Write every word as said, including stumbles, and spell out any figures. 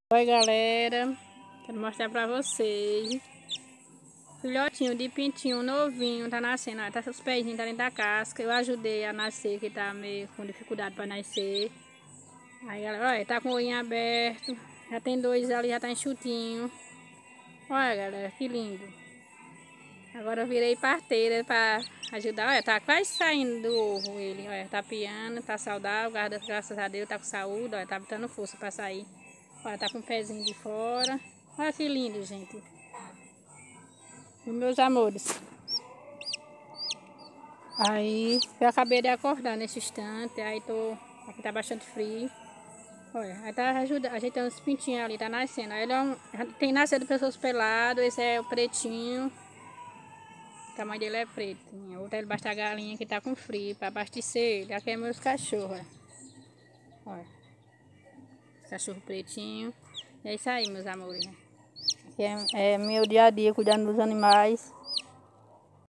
Oi galera, quero mostrar pra vocês filhotinho de pintinho novinho, tá nascendo, ó, tá seus pezinhos tá dentro da casca. Eu ajudei a nascer, que tá meio com dificuldade pra nascer. Aí galera, olha, tá com o olhinho aberto, já tem dois ali, já tá enxutinho. Olha galera, que lindo. Agora eu virei parteira pra ajudar, olha, tá quase saindo do ovo ele, olha, tá piando, tá saudável, graças a Deus, tá com saúde, olha, tá botando força pra sair. Olha, tá com o pezinho de fora. Olha que lindo, gente. E meus amores. Aí, eu acabei de acordar nesse instante. Aí tô... Aqui tá bastante frio. Olha, aí tá ajudando, ajeitando os pintinhos ali, tá nascendo. Aí ele é um... Tem nascido pessoas peladas. Esse é o pretinho. O tamanho dele é preto. Outro é debaixo da galinha que tá com frio, pra abastecer ele. Aqui é meus cachorros, olha. Cachorro pretinho. É isso aí, meus amores. Aqui é, é meu dia a dia cuidando dos animais.